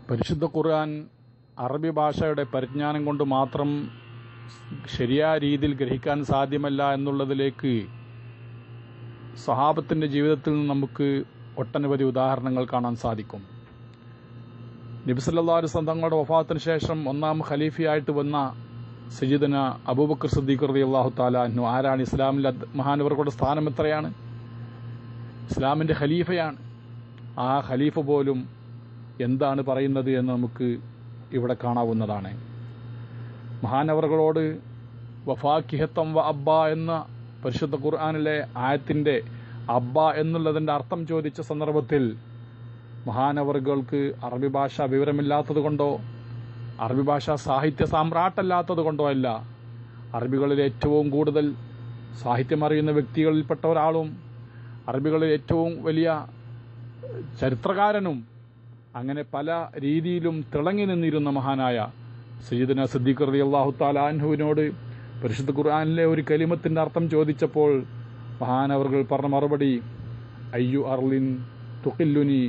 പരിശുദ്ധ ഖുർആൻ അറബി ഭാഷയുടെ പരിജ്ഞാനം കൊണ്ട് മാത്രം ശരിയായ രീതിയിൽ ഗ്രഹിക്കാൻ സാധ്യമല്ല എന്നുള്ളതിലേക്ക് സ്വഹാബത്തിൻ്റെ ജീവിതത്തിൽ നിന്ന് നമുക്ക് ഒട്ടനവധി ഉദാഹരണങ്ങൾ കാണാൻ സാധിക്കും. നബി സല്ലല്ലാഹു അലൈഹി വസല്ലം തങ്ങളുടെ വഫാത്തിന് ശേഷം ഒന്നാം ഖലീഫയായിട്ട് വന്ന സയ്യിദന അബൂബക്കർ സിദ്ദീഖ് റളിയല്ലാഹു തആല അൻഹു ആരാണ്? ഇസ്ലാമിലെ മഹാനവറുകളുടെ സ്ഥാനം എത്രയാണ്? ഇസ്ലാമിൻ്റെ ഖലീഫയാണ്. ആ ഖലീഫ പോലും എന്താണ് പറയുന്നത് എന്ന് നമുക്ക് ഇവിടെ കാണാവുന്നതാണ്. മഹാനവറുകളോട് വഫാക്കിഹത്തം വ അബ്ബ എന്ന പരിശുദ്ധ ഖുർആനിലെ ആയത്തിൻ്റെ അബ്ബ എന്നുള്ളതിൻ്റെ അർത്ഥം ചോദിച്ച സന്ദർഭത്തിൽ മഹാനവറുകൾക്ക് അറബി ഭാഷ വിവരമില്ലാത്തത് കൊണ്ടോ അറബി ഭാഷ സാഹിത്യ സാമ്രാട്ടല്ലാത്തത് കൊണ്ടോ അല്ല, അറബികളിൽ ഏറ്റവും കൂടുതൽ സാഹിത്യമറിയുന്ന വ്യക്തികളിൽപ്പെട്ട ഒരാളും അറബികളിൽ ഏറ്റവും വലിയ ചരിത്രകാരനും അങ്ങനെ പല രീതിയിലും തിളങ്ങി നിന്നിരുന്ന മഹാനായ സയ്യിദന സിദ്ദീഖ് റളിയല്ലാഹു തആല അൻഹുവിനോട് പരിശുദ്ധ ഖുർആനിലെ ഒരു കലിമത്തിൻ്റെ അർത്ഥം ചോദിച്ചപ്പോൾ മഹാനവറുകൾ പറഞ്ഞ മറുപടി അയ്യു അർലിൻ തുഖില്ലുനി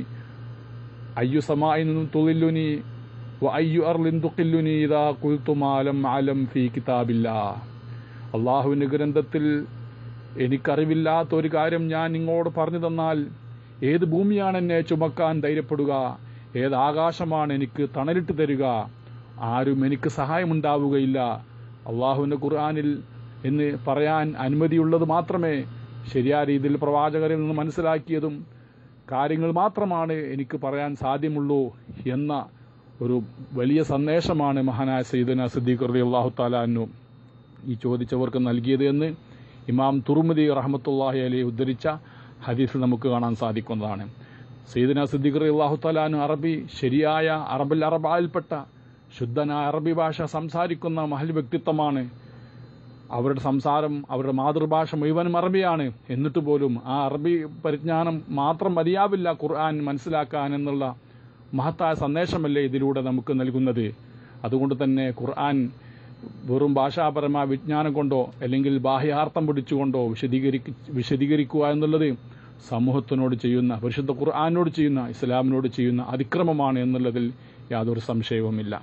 അയ്യു സമാഇൻ തുഖില്ലുനി വ അയ്യു അർലിൻ തുഖില്ലുനി ഇദാ ഖുൽതു മാ ലം അലം ഫീ കിതാബില്ലാഹ്. അല്ലാഹുവിൻ്റെ ഗ്രന്ഥത്തിൽ എനിക്കറിവില്ലാത്ത ഒരു കാര്യം ഞാൻ നിങ്ങളോട് പറഞ്ഞു തന്നാൽ ഏത് ഭൂമിയാണ് എന്നെ ചുമക്കാൻ ധൈര്യപ്പെടുക, ഏത് ആകാശമാണ് എനിക്ക് തണലിട്ട് തരിക, ആരും എനിക്ക് സഹായമുണ്ടാവുകയില്ല. അള്ളാഹുവിൻ്റെ ഖുർആനിൽ എന്ന് പറയാൻ അനുമതിയുള്ളത് മാത്രമേ ശരിയായ രീതിയിൽ പ്രവാചകരിൽ നിന്ന് മനസ്സിലാക്കിയതും കാര്യങ്ങൾ മാത്രമാണ് എനിക്ക് പറയാൻ സാധ്യമുള്ളൂ എന്ന ഒരു വലിയ സന്ദേശമാണ് മഹാനായ സയ്യിദന സിദ്ദീഖ് റളിയല്ലാഹു തആല അൻഹു ഈ ചോദിച്ചവർക്ക് നൽകിയത് എന്ന് ഇമാം തുർമുദി റഹ്മത്തുള്ളാഹി അലൈഹി ഉദ്ധരിച്ച ഹദീസിൽ നമുക്ക് കാണാൻ സാധിക്കുന്നതാണ്. സയ്യിദന സിദ്ദീഖ് റളിയല്ലാഹു തആല അൻഹു അറബി ശരിയായ അറബിൽപ്പെട്ട ശുദ്ധനായ അറബി ഭാഷ സംസാരിക്കുന്ന മഹൽ വ്യക്തിത്വമാണ്. അവരുടെ സംസാരം അവരുടെ മാതൃഭാഷ മുഴുവനും അറബിയാണ്. എന്നിട്ട് പോലും ആ അറബി പരിജ്ഞാനം മാത്രം മതിയാവില്ല ഖുർആൻ മനസ്സിലാക്കാൻ എന്നുള്ള മഹത്തായ സന്ദേശമല്ലേ ഇതിലൂടെ നമുക്ക് നൽകുന്നത്. അതുകൊണ്ട് തന്നെ ഖുർആൻ വെറും ഭാഷാപരമായ വിജ്ഞാനം കൊണ്ടോ അല്ലെങ്കിൽ ബാഹ്യാർത്ഥം പിടിച്ചുകൊണ്ടോ വിശദീകരിക്കുക എന്നുള്ളത് സമൂഹത്തിനോട് ചെയ്യുന്ന, പരിശുദ്ധ ഖുർആനോട് ചെയ്യുന്ന, ഇസ്ലാമിനോട് ചെയ്യുന്ന അതിക്രമമാണ് എന്നുള്ളതിൽ യാതൊരു സംശയവുമില്ല.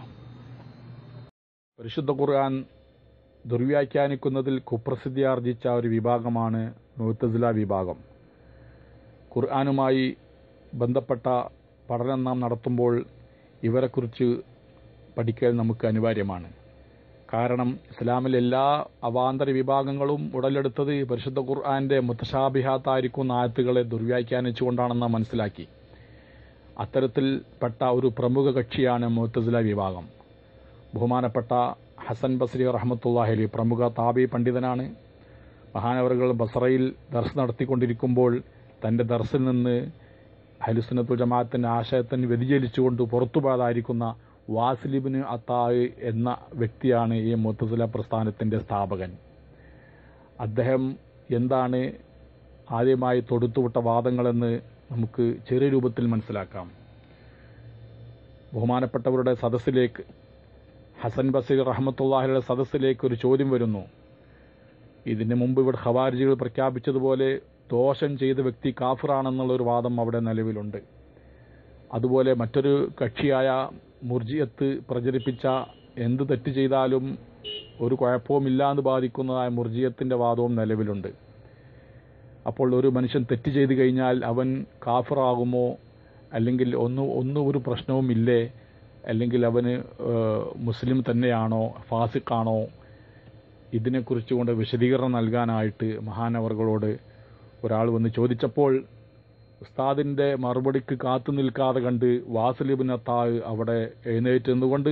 പരിശുദ്ധ ഖുർആൻ ദുർവ്യാഖ്യാനിക്കുന്നതിൽ കുപ്രസിദ്ധിയാർജിച്ച ഒരു വിഭാഗമാണ് മുഅ്തസില വിഭാഗം. ഖുർആനുമായി ബന്ധപ്പെട്ട പഠനം നാം നടത്തുമ്പോൾ ഇവരെക്കുറിച്ച് പഠിക്കൽ നമുക്ക് അനിവാര്യമാണ്. കാരണം ഇസ്ലാമിലെ എല്ലാ അവാന്തര വിഭാഗങ്ങളും ഉടലെടുത്തത് പരിശുദ്ധ ഖുർആന്റെ മുത്തശാബിഹാത്തായിരിക്കുന്ന ആയത്തുകളെ ദുർവ്യാഖ്യാനിച്ചുകൊണ്ടാണെന്ന് മനസ്സിലാക്കി. അത്തരത്തിൽപ്പെട്ട ഒരു പ്രമുഖ കക്ഷിയാണ് മുഅ്തസില വിഭാഗം. ബഹുമാനപ്പെട്ട ഹസൻ ബസ്രി റഹ്മത്തുള്ളാഹി അലൈഹി പ്രമുഖ താബി പണ്ഡിതനാണ്. മഹാനവറുകൾ ബസ്രയിൽ ദർസ് നടത്തിക്കൊണ്ടിരിക്കുമ്പോൾ തൻ്റെ ദർസിൽ നിന്ന് അഹ്ലുസുന്നത്തുൽ ജമാഅത്തിൻ്റെ ആശയത്തിന് വ്യതിചലിച്ചുകൊണ്ട് പുറത്തുപോയതായിരിക്കുന്ന വാസിൽ ഇബ്നു അത്താഇ എന്ന വ്യക്തിയാണ് ഈ മുഅ്തസില പ്രസ്ഥാനത്തിൻ്റെ സ്ഥാപകൻ. അദ്ദേഹം എന്താണ് ആദ്യമായി തൊടുത്തുവിട്ട വാദങ്ങളെന്ന് നമുക്ക് ചെറിയ രൂപത്തിൽ മനസ്സിലാക്കാം. ബഹുമാനപ്പെട്ടവരുടെ സദസ്സിലേക്ക്, ഹസൻ ബസ്രി റഹ്മത്തുള്ളാഹിയുടെ സദസ്സിലേക്ക് ഒരു ചോദ്യം വരുന്നു. ഇതിന് മുമ്പ് ഇവിടെ ഖവാരിജികൾ പ്രഖ്യാപിച്ചതുപോലെ ദോഷം ചെയ്ത വ്യക്തി കാഫിറാണെന്നുള്ളൊരു വാദം അവിടെ നിലവിലുണ്ട്. അതുപോലെ മറ്റൊരു കക്ഷിയായ മുർജിയത്ത് പ്രചരിപ്പിച്ച എന്ത് തെറ്റ് ചെയ്താലും ഒരു കുഴപ്പവുമില്ല എന്ന് ബാധിക്കുന്നതായ മുർജിയത്തിൻ്റെ വാദവും നിലവിലുണ്ട്. അപ്പോൾ ഒരു മനുഷ്യൻ തെറ്റ് ചെയ്തു കഴിഞ്ഞാൽ അവൻ കാഫിറാകുമോ, അല്ലെങ്കിൽ ഒരു പ്രശ്നവുമില്ലേ, അല്ലെങ്കിൽ അവന് മുസ്ലിം തന്നെയാണോ ഫാസിഖാണോ, ഇതിനെക്കുറിച്ച് കൊണ്ട് വിശദീകരണം നൽകാനായിട്ട് മഹാനവറുകളോട് ഒരാൾ വന്ന് ചോദിച്ചപ്പോൾ ഉസ്താദിൻ്റെ മറുപടിക്ക് കാത്തു നിൽക്കാതെ കണ്ട് വാസിൽ ഇബ്നു അത്താഇ അവിടെ എഴുന്നേറ്റ് നിന്നുകൊണ്ട്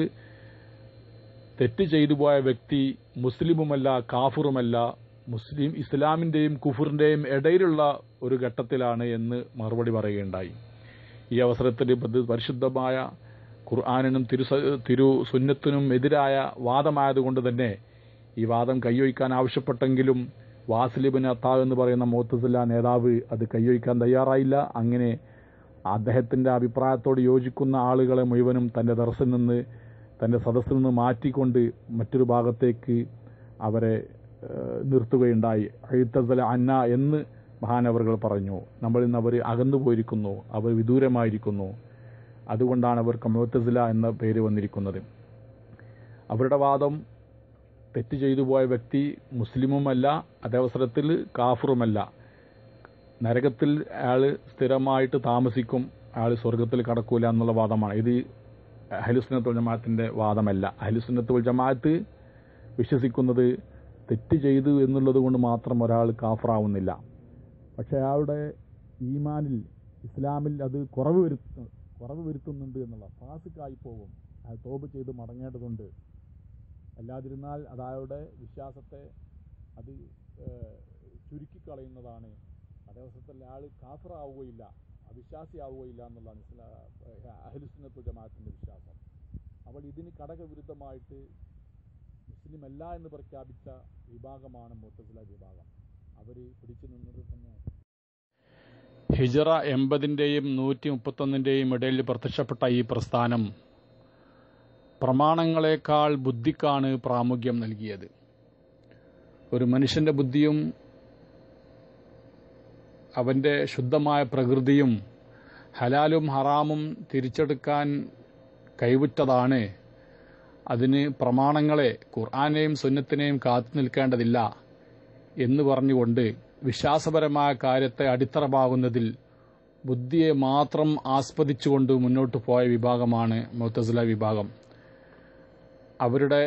തെറ്റ് ചെയ്തു പോയ വ്യക്തി മുസ്ലിമുമല്ല കാഫിറുമല്ല, ഇസ്ലാമിൻ്റെയും കുഫറിൻ്റെയും ഇടയിലുള്ള ഒരു ഘട്ടത്തിലാണ് എന്ന് മറുപടി പറയുകയുണ്ടായി. ഈ അവസരത്തിൽ പരിശുദ്ധമായ ഖുർആനിനും തിരു സുന്നത്തിനും എതിരായ വാദമായതുകൊണ്ട് തന്നെ ഈ വാദം കൈയൊഴിക്കാൻ ആവശ്യപ്പെട്ടെങ്കിലും വാസിൽ ഇബ്നു അത്താഇ എന്ന് പറയുന്ന മുഅ്തസില നേതാവ് അത് കൈയൊഴിക്കാൻ തയ്യാറായില്ല. അങ്ങനെ അദ്ദേഹത്തിൻ്റെ അഭിപ്രായത്തോട് യോജിക്കുന്ന ആളുകളെ മുഴുവനും തൻ്റെ ദർസിൽ നിന്ന്, തൻ്റെ സദസ്സിൽ നിന്ന് മാറ്റിക്കൊണ്ട് മറ്റൊരു ഭാഗത്തേക്ക് അവരെ നിർത്തുകയുണ്ടായി. അഴുത്തസല അന്ന എന്ന് മഹാനവറുകൾ പറഞ്ഞു. നമ്മളിൽ നിന്ന് അവർ അകന്നു പോയിരിക്കുന്നു, അവർ വിദൂരമായിരിക്കുന്നു. അതുകൊണ്ടാണ് അവർക്ക് മുഅ്തസില എന്ന പേര് വന്നിരിക്കുന്നത്. അവരുടെ വാദം, തെറ്റ് ചെയ്തു പോയ വ്യക്തി മുസ്ലിമുമല്ല, അതവസരത്തിൽ കാഫിറുമല്ല, നരകത്തിൽ അയാൾ സ്ഥിരമായിട്ട് താമസിക്കും, അയാൾ സ്വർഗത്തിൽ കടക്കൂല എന്നുള്ള വാദമാണ്. ഇത് അഹ്ലുസുന്നത്ത് വൽ ജമാഅത്തിന്റെ വാദമല്ല. അഹ്ലുസുന്നത്ത് വൽ ജമാഅത്ത് വിശ്വസിക്കുന്നത് തെറ്റ് ചെയ്തു എന്നുള്ളത് കൊണ്ട് മാത്രം ഒരാൾ കാഫിറാവുന്നില്ല. പക്ഷേ അയാളുടെ ഈമാനിൽ, ഇസ്ലാമിൽ അത് കുറവ് വരുത്തുന്നുണ്ട് എന്നുള്ള, ഫാസിക്കായി പോകും, അയാൾ തൗബ ചെയ്ത് മടങ്ങേണ്ടതുണ്ട്. അല്ലാതിരുന്നാൽ അത് അയാളുടെ വിശ്വാസത്തെ അത് ചുരുക്കിക്കളയുന്നതാണ്. അതേവസരത്തിൽ അയാൾ കാഫിറാവുകയില്ല, അവിശ്വാസിയാവുകയില്ല എന്നുള്ളതാണ് അഹ്ലുസുന്നത്ത് വൽ ജമാഅത്തിന്റെ വിശ്വാസം. അപ്പോൾ ഇതിന് ഘടകവിരുദ്ധമായിട്ട് മുസ്ലിമല്ല എന്ന് പ്രഖ്യാപിച്ച വിഭാഗമാണ് മുഅ്തസില വിഭാഗം. അവർ പിടിച്ചു നിന്നത് തന്നെ ഹിജ്റ 80-ന്റെയും 131-ന്റെയും ഇടയിൽ പ്രത്യക്ഷപ്പെട്ട ഈ പ്രസ്ഥാനം പ്രമാണങ്ങളെക്കാൾ ബുദ്ധിക്കാണ് പ്രാമുഖ്യം നൽകിയത്. ഒരു മനുഷ്യന്റെ ബുദ്ധിയും അവന്റെ ശുദ്ധമായ പ്രകൃതിയും ഹലാലും ഹറാമും തിരിച്ചെടുക്കാൻ കൈവിട്ടതാണ്. അതിന് പ്രമാണങ്ങളെ, ഖുർആനെയും സുന്നത്തിനെയും കാത്തു നിൽക്കേണ്ടതില്ല എന്ന് പറഞ്ഞുകൊണ്ട് വിശ്വാസപരമായ കാര്യത്തെ അടിത്തറമാകുന്നതിൽ ബുദ്ധിയെ മാത്രം ആസ്പദിച്ചുകൊണ്ട് മുന്നോട്ട് പോയ വിഭാഗമാണ് മുഅ്തസില വിഭാഗം. അവരുടെ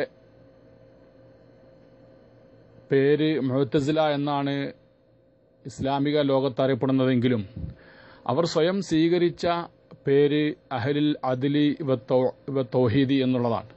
പേര് മുഅ്തസില എന്നാണ് ഇസ്ലാമിക ലോകത്ത് അറിയപ്പെടുന്നതെങ്കിലും അവർ സ്വയം സ്വീകരിച്ച പേര് അഹ്ലുൽ അദ്ലി വ തൗഹീദി എന്നുള്ളതാണ്.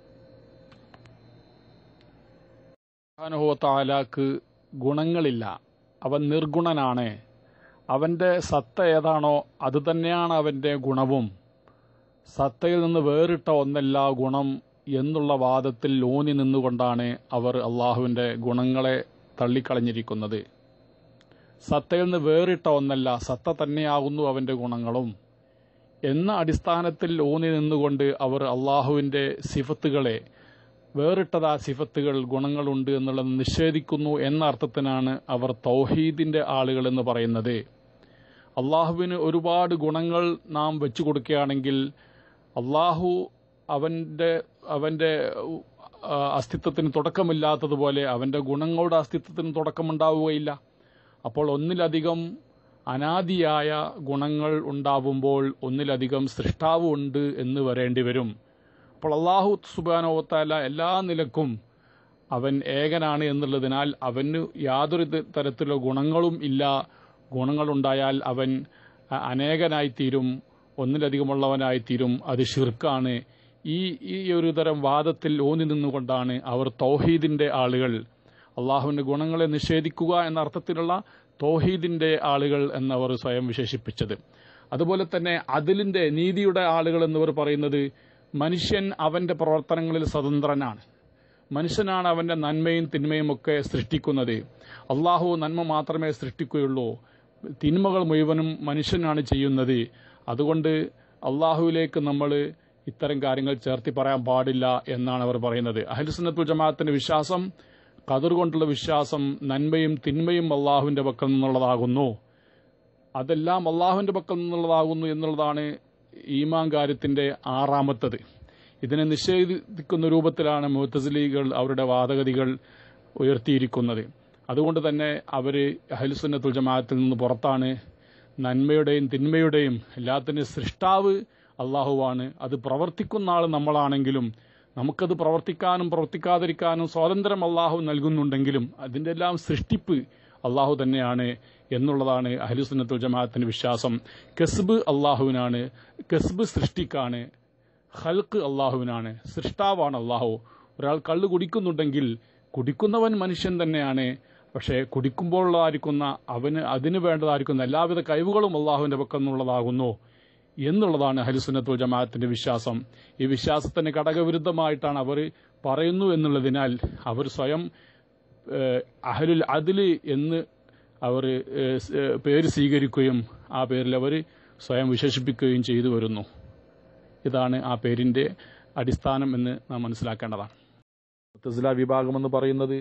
സുബ്ഹാനഹു വ തആലക്ക് ഗുണങ്ങളില്ല, അവൻ നിർഗുണനാണ്. അവന്റെ സത്ത ഏതാണോ അത് തന്നെയാണ് അവന്റെ ഗുണവും. സത്തയിൽ നിന്ന് വേറിട്ട ഒന്നല്ല ഗുണം എന്നുള്ള വാദത്തിൽ ഊന്നി നിന്നുകൊണ്ടാണ് അവർ അള്ളാഹുവിന്റെ ഗുണങ്ങളെ തള്ളിക്കളഞ്ഞിരിക്കുന്നത്. സത്തയിൽ നിന്ന് വേറിട്ട ഒന്നല്ല, സത്ത തന്നെയാകുന്നു അവന്റെ ഗുണങ്ങളും എന്ന അടിസ്ഥാനത്തിൽ ഊന്നി നിന്നുകൊണ്ട് അവർ അള്ളാഹുവിന്റെ സിഫത്തുകളെ, വേറിട്ടതാ സിഫത്തുകൾ, ഗുണങ്ങളുണ്ട് എന്നുള്ളത് നിഷേധിക്കുന്നു എന്ന അർത്ഥത്തിനാണ് അവർ തൗഹീദിന്റെ ആളുകൾ എന്ന് പറയുന്നത്. അള്ളാഹുവിന് ഒരുപാട് ഗുണങ്ങൾ നാം വെച്ചു കൊടുക്കുകയാണെങ്കിൽ അള്ളാഹു അവന്റെ അസ്തിത്വത്തിന് തുടക്കമില്ലാത്തതുപോലെ അവന്റെ ഗുണങ്ങളുടെ അസ്തിത്വത്തിന് തുടക്കമുണ്ടാവുകയില്ല. അപ്പോൾ ഒന്നിലധികം അനാദിയായ ഗുണങ്ങൾ ഉണ്ടാവുമ്പോൾ ഒന്നിലധികം സൃഷ്ടാവ് ഉണ്ട് എന്ന് വരേണ്ടി വരും. അപ്പോൾ അള്ളാഹു സുബ്ഹാനഹു വ തആല എല്ലാ നിലക്കും അവൻ ഏകനാണ് എന്നുള്ളതിനാൽ അവന് യാതൊരു തരത്തിലുള്ള ഗുണങ്ങളും ഇല്ല. ഗുണങ്ങളുണ്ടായാൽ അവൻ അനേകനായിത്തീരും, ഒന്നിലധികമുള്ളവനായിത്തീരും. അത് ശിർക്കാണ്. ഈ ഒരു തരം വാദത്തിൽ ഊന്നി നിന്നുകൊണ്ടാണ് അവർ തൗഹീദിന്റെ ആളുകൾ, അള്ളാഹുവിന്റെ ഗുണങ്ങളെ നിഷേധിക്കുക എന്ന അർത്ഥത്തിലുള്ള തൗഹീദിന്റെ ആളുകൾ എന്നവർ സ്വയം വിശേഷിപ്പിച്ചത്. അതുപോലെ തന്നെ അദ്ലിന്റെ, നീതിയുടെ ആളുകൾ എന്നിവർ പറയുന്നത് മനുഷ്യൻ അവന്റെ പ്രവർത്തനങ്ങളിൽ സ്വതന്ത്രനാണ്. മനുഷ്യനാണ് അവന്റെ നന്മയും തിന്മയും ഒക്കെ സൃഷ്ടിക്കുന്നത്. അള്ളാഹു നന്മ മാത്രമേ സൃഷ്ടിക്കുകയുള്ളൂ, തിന്മകൾ മുഴുവനും മനുഷ്യനാണ് ചെയ്യുന്നത്. അതുകൊണ്ട് അള്ളാഹുവിലേക്ക് നമ്മൾ ഇത്തരം കാര്യങ്ങൾ ചേർത്തി പറയാൻ പാടില്ല എന്നാണ് അവർ പറയുന്നത്. അഹ്ലുസുന്നത്തുൽ ജമാഅത്തിന്റെ വിശ്വാസം, ഖദർ കൊണ്ടുള്ള വിശ്വാസം, നന്മയും തിന്മയും അള്ളാഹുവിന്റെ പക്കൽ നിന്നുള്ളതാകുന്നു, അതെല്ലാം അള്ളാഹുവിന്റെ പക്കൽ നിന്നുള്ളതാകുന്നു എന്നുള്ളതാണ് ഈമാൻ കാര്യത്തിന്റെ 6ാമത്തത്. ഇതിനെ നിഷേധിക്കുന്ന രൂപത്തിലാണ് മുഅ്തസിലികൾ അവരുടെ വാദഗതികൾ ഉയർത്തിയിരിക്കുന്നത്. അതുകൊണ്ട് തന്നെ അവർ അഹ്ലുസുന്നത്തുൽ ജമാഅത്തിൽ നിന്ന് പുറത്താണ്. നന്മയുടെയും തിന്മയുടെയും എല്ലാത്തിനും സൃഷ്ടാവ് അള്ളാഹുവാണ്. അത് പ്രവർത്തിക്കുന്ന ആൾ നമ്മളാണെങ്കിലും നമുക്കത് പ്രവർത്തിക്കാനും പ്രവർത്തിക്കാതിരിക്കാനും സ്വാതന്ത്ര്യം അള്ളാഹു നൽകുന്നുണ്ടെങ്കിലും അതിൻ്റെ എല്ലാം സൃഷ്ടിപ്പ് അള്ളാഹു തന്നെയാണ് എന്നുള്ളതാണ് അഹ്ലുസുന്നത്തുൽ ജമാഅത്തിന്റെ വിശ്വാസം. കസ്ബ് അള്ളാഹുവിനാണ്, കസ്ബ് സൃഷ്ടിക്കാണ്, ഖൽഖ് അള്ളാഹുവിനാണ്, സൃഷ്ടാവാണ് അള്ളാഹു. ഒരാൾ കള്ള് കുടിക്കുന്നുണ്ടെങ്കിൽ കുടിക്കുന്നവൻ മനുഷ്യൻ തന്നെയാണ്. പക്ഷേ കുടിക്കുമ്പോഴുള്ളതായിരിക്കുന്ന അതിന് വേണ്ടതായിരിക്കുന്ന എല്ലാവിധ കഴിവുകളും അള്ളാഹുവിന്റെ പക്കൽ നിന്നുള്ളതാകുന്നു എന്നുള്ളതാണ് അഹ്ലുസുന്നത്തുൽ ജമാഅത്തിന്റെ വിശ്വാസം. ഈ വിശ്വാസത്തിന് ഘടകവിരുദ്ധമായിട്ടാണ് അവർ പറയുന്നു എന്നുള്ളതിനാൽ അവർ സ്വയം അഹ്ലുൽ അദ്ല് എന്ന് അവർ പേര് സ്വീകരിക്കുകയും ആ പേരിൽ അവർ സ്വയം വിശേഷിപ്പിക്കുകയും ചെയ്തു വരുന്നു. ഇതാണ് ആ പേരിന്റെ അടിസ്ഥാനം എന്ന് നാം മനസ്സിലാക്കേണ്ടതാണ്. മുഅ്തസില വിഭാഗം എന്ന് പറയുന്നത്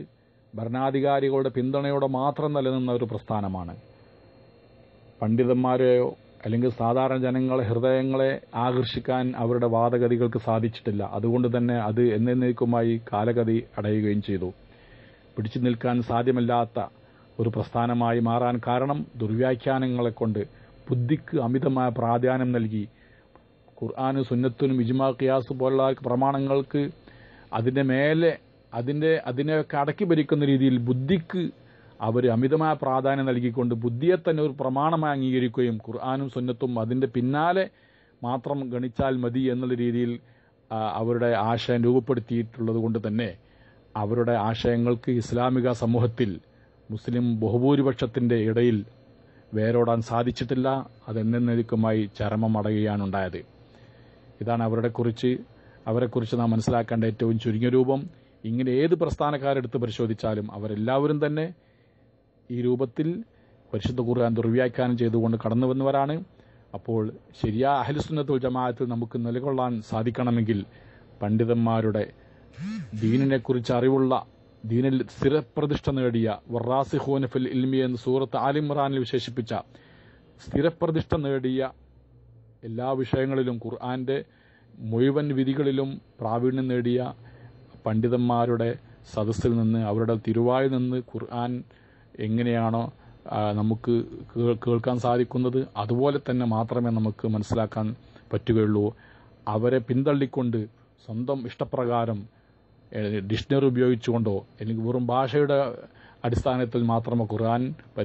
ഭരണാധികാരികളുടെ പിന്തുണയോടെ മാത്രം നിലനിന്ന ഒരു പ്രസ്ഥാനമാണ്. പണ്ഡിതന്മാരെയോ അല്ലെങ്കിൽ സാധാരണ ജനങ്ങളെ ഹൃദയങ്ങളെ ആകർഷിക്കാൻ അവരുടെ വാദഗതികൾക്ക് സാധിച്ചിട്ടില്ല. അതുകൊണ്ട് തന്നെ അത് എന്നേക്കുമായി കാലഗതി അടയുകയും ചെയ്തു. പിടിച്ചു നിൽക്കാൻ സാധ്യമല്ലാത്ത ഒരു പ്രസ്ഥാനമായി മാറാൻ കാരണം ദുർവ്യാഖ്യാനങ്ങളെ കൊണ്ട് ബുദ്ധിക്ക് അമിതമായ പ്രാധാന്യം നൽകി ഖുർആനും സുന്നത്തിനും ഇജ്മാ ഖിയാസ് പോലുള്ള പ്രമാണങ്ങൾക്ക് അതിന്റെ മേലെ അതിനെയൊക്കെ അടക്കി ഭരിക്കുന്ന രീതിയിൽ ബുദ്ധിക്ക് അവർ അമിതമായ പ്രാധാന്യം നൽകിക്കൊണ്ട് ബുദ്ധിയെ തന്നെ ഒരു പ്രമാണമായി അംഗീകരിക്കുകയും ഖുർആനും സുന്നത്തും അതിന്റെ പിന്നാലെ മാത്രം ഗണിച്ചാൽ മതി എന്നുള്ള രീതിയിൽ അവരുടെ ആശയം രൂപപ്പെടുത്തിയിട്ടുള്ളത് കൊണ്ട് തന്നെ അവരുടെ ആശയങ്ങൾക്ക് ഇസ്ലാമിക സമൂഹത്തിൽ മുസ്ലിം ബഹുഭൂരിപക്ഷത്തിന്റെ ഇടയിൽ വേരോടാൻ സാധിച്ചിട്ടില്ല. അതെന്നേക്കുമായി ചരമമടയുകയാണുണ്ടായത്. ഇതാണ് അവരെക്കുറിച്ച് നാം മനസ്സിലാക്കേണ്ട ഏറ്റവും ചുരുങ്ങിയ രൂപം. ഇങ്ങനെ ഏത് പ്രസ്ഥാനക്കാരെടുത്ത് പരിശോധിച്ചാലും അവരെല്ലാവരും തന്നെ ഈ രൂപത്തിൽ പരിശുദ്ധ ഖുർആൻ ദുർവ്യാഖ്യാനം ചെയ്തുകൊണ്ട് കടന്നു വന്നവരാണ്. അപ്പോൾ ശരിയായ അഹ്ലുസുന്നത്ത് വൽ ജമാഅത്തിൽ നമുക്ക് നിലകൊള്ളാൻ സാധിക്കണമെങ്കിൽ പണ്ഡിതന്മാരുടെ ദീനിനെക്കുറിച്ച് അറിവുള്ള, ദീനിൽ സ്ഥിരപ്രതിഷ്ഠ നേടിയ വറാസിഖൂന ഫിൽ ഇൽമി എന്ന് സൂറത്ത് ആലി ഇംറാനിൽ വിശേഷിപ്പിച്ച സ്ഥിരപ്രതിഷ്ഠ നേടിയ എല്ലാ വിഷയങ്ങളിലും ഖുർആന്റെ മുഴുവൻ വിധികളിലും പ്രാവീണ്യം നേടിയ പണ്ഡിതന്മാരുടെ സദസ്സിൽ നിന്ന്, അവരുടെ തിരുവായിൽ നിന്ന് ഖുർആൻ എങ്ങനെയാണോ നമുക്ക് കേൾക്കാൻ സാധിക്കുന്നത് അതുപോലെ തന്നെ മാത്രമേ നമുക്ക് മനസ്സിലാക്കാൻ പറ്റുകയുള്ളൂ. അവരെ പിന്തള്ളിക്കൊണ്ട് സ്വന്തം ഇഷ്ടപ്രകാരം ഡിക്ഷണറി ഉപയോഗിച്ചുകൊണ്ടോ അല്ലെങ്കിൽ വെറും ഭാഷയുടെ അടിസ്ഥാനത്തിൽ മാത്രമോ ഖുർആൻ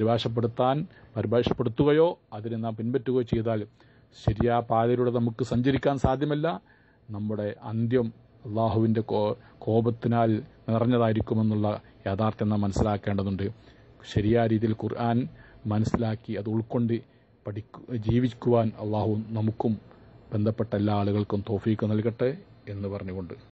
പരിഭാഷപ്പെടുത്തുകയോ അതിനെ നാം പിൻപറ്റുകയോ ചെയ്താൽ ശരിയായ പാതയിലൂടെ നമുക്ക് സഞ്ചരിക്കാൻ സാധ്യമല്ല. നമ്മുടെ അന്ത്യം അള്ളാഹുവിന്റെ കോപത്തിനാൽ നിറഞ്ഞതായിരിക്കുമെന്നുള്ള യാഥാർത്ഥ്യം നാം മനസ്സിലാക്കേണ്ടതുണ്ട്. ശരിയായ രീതിയിൽ ഖുർആൻ മനസ്സിലാക്കി അത് ഉൾക്കൊണ്ട് ജീവിക്കുവാൻ അള്ളാഹു നമുക്കും ബന്ധപ്പെട്ട എല്ലാ ആളുകൾക്കും തൗഫീഖ് നൽകട്ടെ എന്ന് പറഞ്ഞുകൊണ്ട്